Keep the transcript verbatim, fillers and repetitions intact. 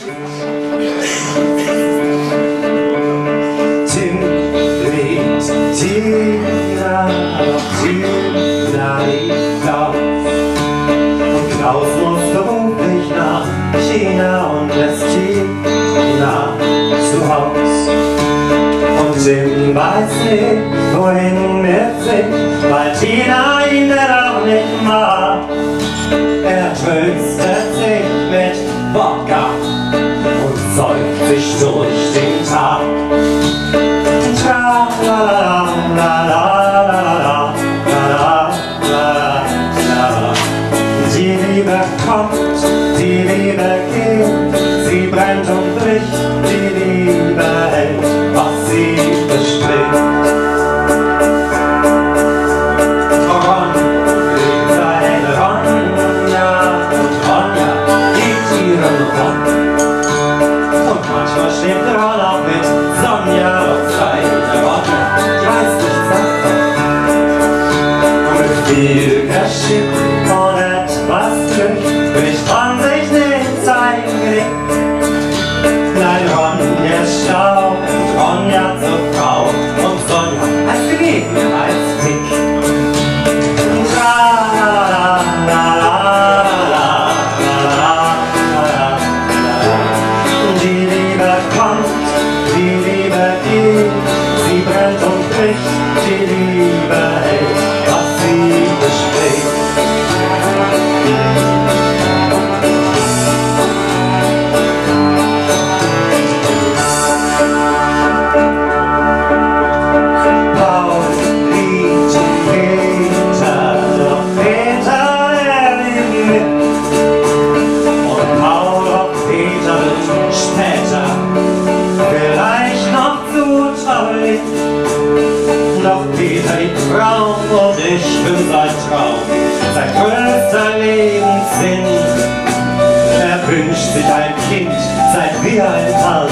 Tim lebt Tina, Tina lebt Klaus. Und Klaus muss beruflich nach China und lässt Tina zu Haus. Und Tim weiß nicht, wohin mit sich, weil Tina ihn denn auch nicht mag. Er tröstet sich mit Wodka und säuft sich durch den Tag. Tra la la la la la la la la. Die Liebe kommt, die Liebe geht, sie brennt und bricht, die Liebe hält, was sie verspricht. Und manchmal schläft der Ron auch mit Sonja auf seiner Woche. Ich weiß nicht, was mit viel Geschick und etwas Glück bricht Ron sich nicht sein Genick. Nein, Ronja ist schlau, Ronja zur Frau und Sonja als Gelegenheitspick. Sie brennt und bricht, die Liebe hält, was sie bespricht. Paul liebt Peter, doch Peter, er liebt mit. Und Paul und Peter wird später vielleicht noch zutraulich. Doch Peter liebt Frau und ich bin sein Traum, sein größter Lebenssinn. Er wünscht sich ein Kind, seit wir ein Paar